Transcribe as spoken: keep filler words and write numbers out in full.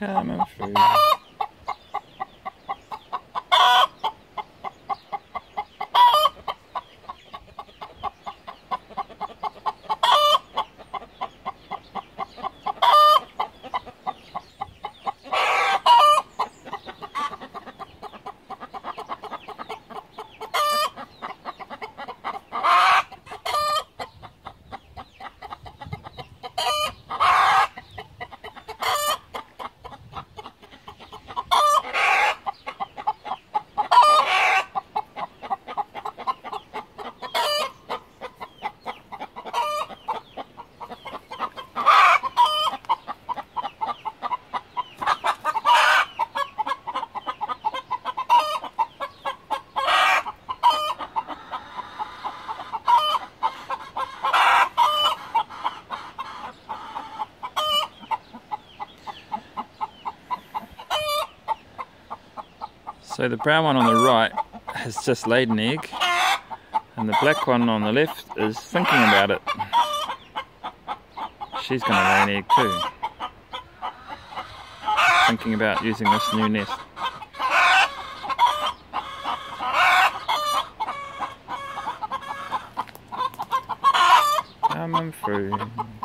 Coming through. So the brown one on the right has just laid an egg, and the black one on the left is thinking about it. She's going to lay an egg too, thinking about using this new nest. Coming through.